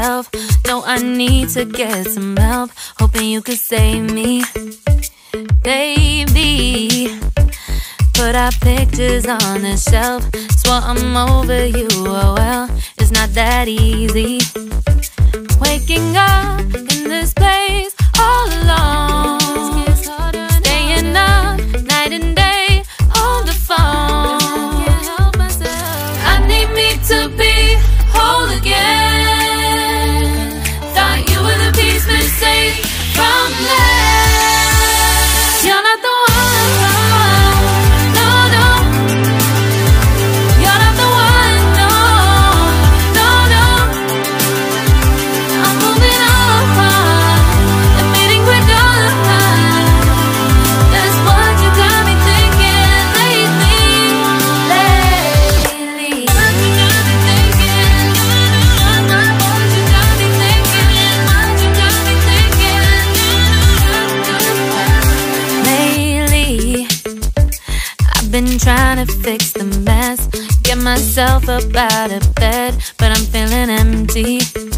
myself. No, I need to get some help, hoping you could save me. Baby, put our pictures on the shelf. Swore I'm over you, oh well, it's not that easy. Waking up in this place all alone, staying up night and day on the phone. I need me to be whole again. Thought you were the piece missing from last. You're not the one, no, no. You're not the one, no, no, no. I'm moving on, admitting we're done. That's what you got me thinking lately. What you got me thinking. What you got me thinking. What you got me thinking. Lately, I've been trying to fix the mess, get myself up out of bed, but I'm feeling empty.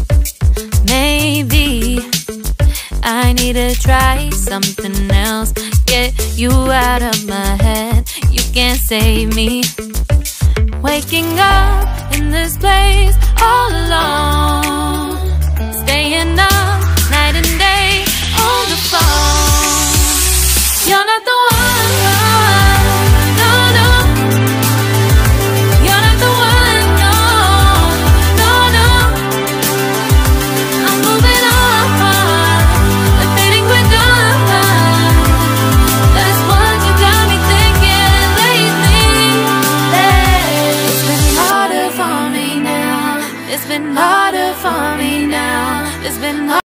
Maybe I need to try something else, get you out of my head. You can't save me. Waking up in this place all alone, staying up night and day on the phone. You're not the one, no, no. You're not the one, no, no, no. I'm moving on, admitting we're done. That's what you got me thinking lately. It's been harder for me now. It's been harder for me now. It's been harder.